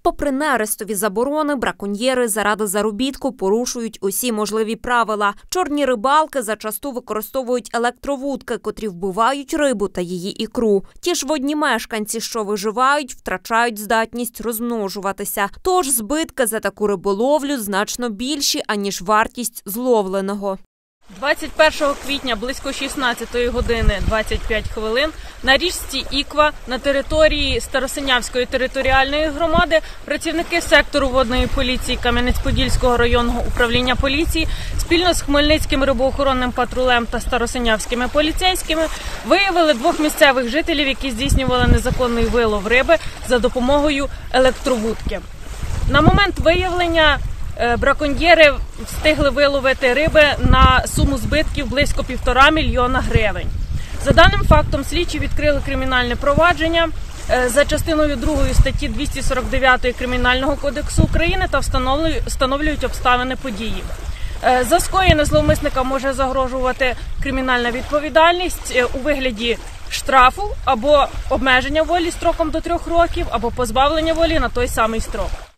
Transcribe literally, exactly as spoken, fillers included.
Попри нерестові заборони, браконьєри заради заробітку порушують усі можливі правила. Чорні рибалки зачасту використовують електровудки, котрі вбивають рибу та її ікру. Ті ж водні мешканці, що виживають, втрачають здатність розмножуватися. Тож збитки за таку риболовлю значно більші, аніж вартість зловленого. двадцять першого квітня близько шістнадцятої години двадцять п'ять хвилин на річці Іква на території Старосинявської територіальної громади працівники сектору водної поліції Кам'янець-Подільського районного управління поліції спільно з Хмельницьким рибоохоронним патрулем та старосинявськими поліцейськими виявили двох місцевих жителів, які здійснювали незаконний вилов риби за допомогою електровудки. На момент виявлення браконьєри встигли виловити риби на суму збитків близько півтора мільйона гривень. За даним фактом, слідчі відкрили кримінальне провадження за частиною другої статті двісті сорок дев'ять Кримінального кодексу України та встановлюють обставини події. За скоєне зловмисникам може загрожувати кримінальна відповідальність у вигляді штрафу або обмеження волі строком до трьох років, або позбавлення волі на той самий строк.